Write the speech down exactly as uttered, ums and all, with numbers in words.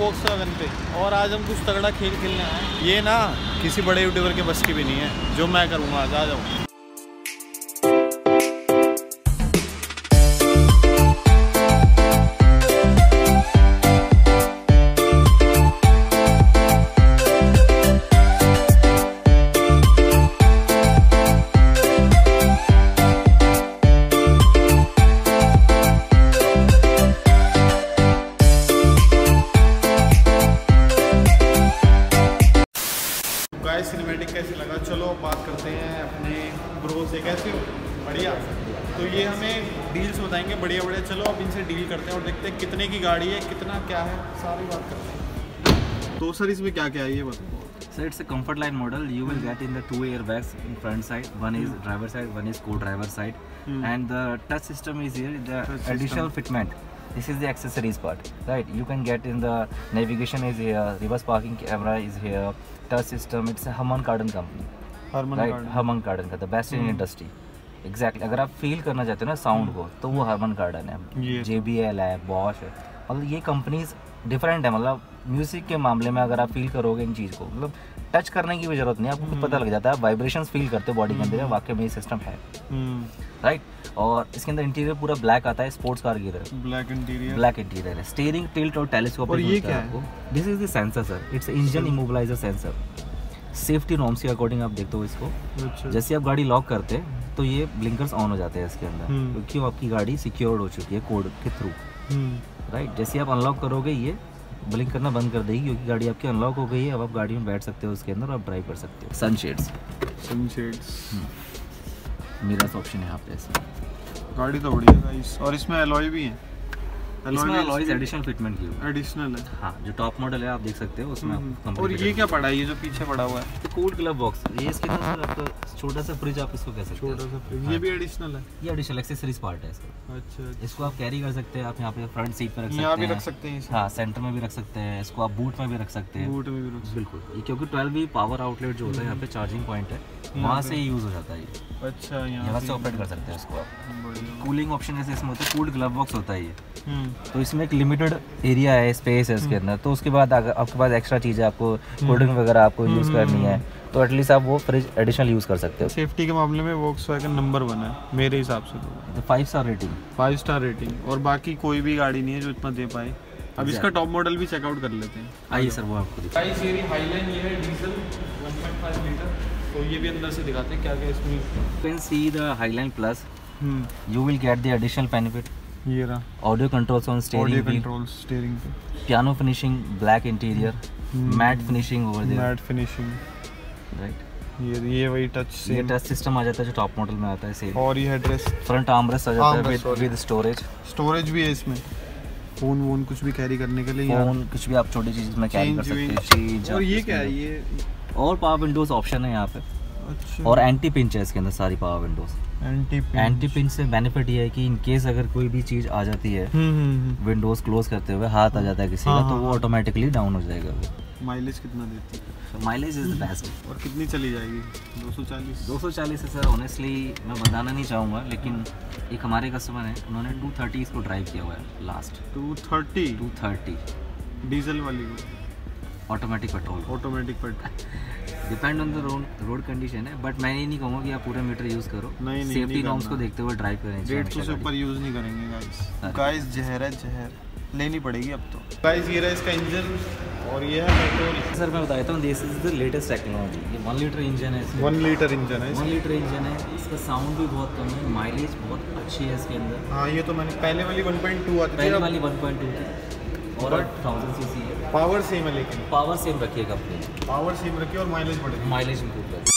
Volkswagen पे, और आज हम कुछ तगड़ा खेल खेलने आए। ये ना किसी बड़े यूट्यूबर के बस की भी नहीं है जो मैं करूँगा। आज आ जाओ। सिनेमैटिक कैसे लगा, चलो बात करते हैं अपने ब्रो से। कैसे हो? बढ़िया। तो ये हमें डील्स बताएंगे बढ़िया बढ़िया। चलो अब इनसे डील करते हैं और देखते हैं कितने की गाड़ी है, कितना क्या है, सारी बात करते हैं। तो सर इसमें क्या क्या है ये बताओ। So it's a comfort line model. You will get in the two airbags in front side. One is driver side, one is co-driver side, hmm. and the touch system is here. The touch additional system. fitment. This is the accessories part, right? You can get in the navigation is here, reverse parking camera is here, touch system. It's a Harman Kardon company, Harman right? Kardon. Harman Kardon का the best in industry. Exactly. अगर आप feel करना चाहते हो ना sound को, तो वो Harman Kardon है, J B L है, Bosch है। मतलब ये कंपनीज डिफरेंट है। मतलब म्यूजिक के मामले में अगर आप फील करोगे इन चीज़ को, मतलब टच करने की भी जरूरत नहीं है, आपको पता लग जाता है। वाइब्रेशंस फील करते हो बॉडी के अंदर, वाकई में ये सिस्टम है, राइट। और इसके अंदर इंटीरियर पूरा ब्लैक आता है, स्पोर्ट्स कार की तरह ब्लैक इंटीरियर ब्लैक इंटीरियर है। स्टीयरिंग टिल्ट और टेलीस्कोप। और ये क्या है? This is the sensor sir, it's engine immobiliser sensor. Safety norms के अकॉर्डिंग आप देखते हो इसको। अच्छा। जैसे आप गाड़ी लॉक करते हैं तो ये ब्लिंकर्स ऑन हो जाते हैं इसके अंदर, क्योंकि आपकी गाड़ी सिक्योर्ड हो चुकी है कोड के थ्रू, राइट। जैसे आप अनलॉक करोगे ये ब्लिंक करना बंद कर देगी, क्योंकि गाड़ी आपकी अनलॉक हो गई है। अब आप गाड़ी में बैठ सकते हो उसके अंदर और आप ड्राइव कर सकते हो। सनशेड्स सनशेड्स मिरर्स ऑप्शन है यहाँ पे। ऐसे गाड़ी तो बढ़िया है गाइस। और इसमें अलॉय भी है। इसमें अलॉयज एडिशनल फिटमेंट की है, एडिशनल है। हाँ, जो टॉप मॉडल है आप देख सकते हो उसमें। और ये क्या पड़ा है, ये जो पीछे पड़ा हुआ है? Cool glove box. ये इसके अंदर आपका छोटा सा फ्रिज, आप इसको कह सकते हो। छोटा सा फ्रिज, ये भी एडिशनल है। ये एडिशनल एक्सेसरीज पार्ट है इसका। अच्छा। इसको आप कैरी कर सकते हैं, आप यहाँ पे फ्रंट सीट पर रख सकते हैं, यहाँ भी रख सकते हैं। हाँ, सेंटर में भी रख सकते हैं इसको, आप बूट में भी रख सकते हैं। बूट में भी रख, बिल्कुल। ये क्योंकि ट्वेल्व वी पावर आउटलेट जो होता है यहाँ पे चार्जिंग पॉइंट है, वहाँ से यूज हो जाता है ये। अच्छा। यहाँ से ऑपरेट कर सकते हैं इसको आप। कूलिंग ऑप्शन जैसे इसमें होता है, कूल्ड ग्लव बॉक्स होता है ये। तो इसमें एक लिमिटेड एरिया है, स्पेस है इसके अंदर। तो उसके बाद अगर आपके पास एक्स्ट्रा चीज़ है, आपको कोल्ड ड्रिंक वगैरह आपको यूज़ करनी है, तो एटलीस्ट आप वो फ्रिज एडिशनल यूज़ कर सकते हो। सेफ्टी के मामले में वॉक्सवैगन नंबर वन है मेरे हिसाब से। तो five star rating five star rating और बाकी कोई भी गाड़ी नहीं है जो इतना दे पाए। अब इसका टॉप मॉडल भी चेकआउट कर लेते हैं। आइए सर, वो आपको दिखाते हैं। ये हाईलाइन ये है diesel one point five litre. तो ये भी अंदर से दिखाते हैं क्या क्या इसमें। You can see the Highline plus, you will get the additional benefit. ये रहा audio controls on steering audio controls steering पे, piano finishing, black interior, matte finishing over there, matte finishing, right. ये ये वही टच से ये touch system आ जाता है जो टॉप मॉडल में आता है सेम। और ये हेडरेस्ट, फ्रंट आर्मरेस्ट आ जाता है विद विद स्टोरेज। स्टोरेज भी है इसमें, फोन वोन कुछ भी कैरी करने के लिए, फोन कुछ भी आप छोटी चीज में कैरी कर सकते हैं। और ये क्या है? ये और पावर विंडोज ऑप्शन है यहाँ पे। अच्छा। और एंटी पिंच है इसके अंदर सारी power windows. Anti pinch anti pinch से बेनिफिट ये है कि इन केस अगर कोई भी चीज़ आ जाती है, विंडोज क्लोज करते हुए हाथ आ जाता है किसी का, तो वो ऑटोमेटिकली डाउन हो जाएगा। वो माइलेज कितना देती है? Mileage is the best. और कितनी चली जाएगी? दो सौ चालीस दो सौ चालीस है सर। ऑनेस्टली मैं बताना नहीं चाहूँगा, लेकिन एक हमारे कस्टमर है, उन्होंने टू थर्टी इसको ड्राइव किया हुआ है last. Two thirty two thirty diesel वाली को? Automatic petrol. Automatic petrol depend on the road road condition है, बट मैं ये नहीं कहूँगा कि आप पूरे मीटर यूज़ करो। नहीं, नहीं, सेफ्टी नॉर्म्स को देखते हुए ड्राइव करें। डेढ़ सौ से ऊपर यूज़ नहीं करेंगे गाइस। गाइस जहर है, जहर लेनी पड़ेगी अब तो। गाइस ये रहा इसका इंजन और ये है पेट्रोल। सर मैं बताता हूँ, this is the latest technology. ये वन लीटर इंजन है। वन लीटर इंजन है। वन लीटर इंजन है। इसका साउंड भी बहुत कम है, माइलेज बहुत अच्छी है इसके अंदर। हाँ, ये तो मैंने पहले वाली वन पॉइंट टू आती थी, पहले वाली वन पॉइंट टू थी और थाउजेंड सीसी है। पावर सेम है, लेकिन पावर सेम रखी है कंपनी ने। पावर सेम रखी है और माइलेज बढ़ेगी। माइलेज इंप्रूव करती